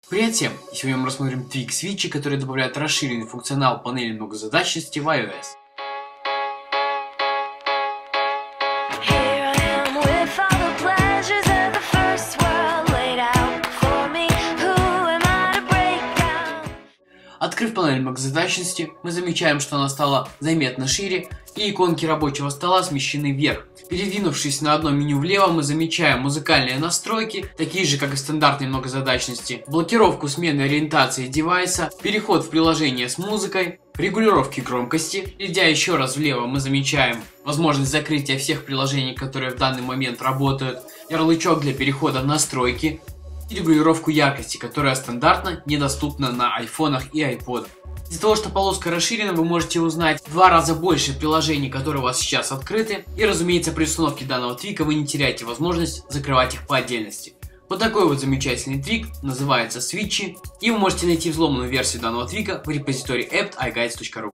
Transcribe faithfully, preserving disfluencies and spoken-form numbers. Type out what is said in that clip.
Привет всем! И сегодня мы рассмотрим твик свитчи, которые добавляют расширенный функционал панели многозадачности в iOS. Открыв панель многозадачности, мы замечаем, что она стала заметно шире, и иконки рабочего стола смещены вверх. Передвинувшись на одно меню влево, мы замечаем музыкальные настройки, такие же, как и в стандартной многозадачности, блокировку смены ориентации девайса, переход в приложение с музыкой, регулировки громкости. Идя еще раз влево, мы замечаем возможность закрытия всех приложений, которые в данный момент работают, ярлычок для перехода в настройки, и регулировку яркости, которая стандартно недоступна на айфонах и айподах. Из-за того, что полоска расширена, вы можете узнать в два раза больше приложений, которые у вас сейчас открыты, и, разумеется, при установке данного твика вы не теряете возможность закрывать их по отдельности. Вот такой вот замечательный твик называется свитчи, и вы можете найти взломанную версию данного твика в репозитории apt точка i guides точка ru.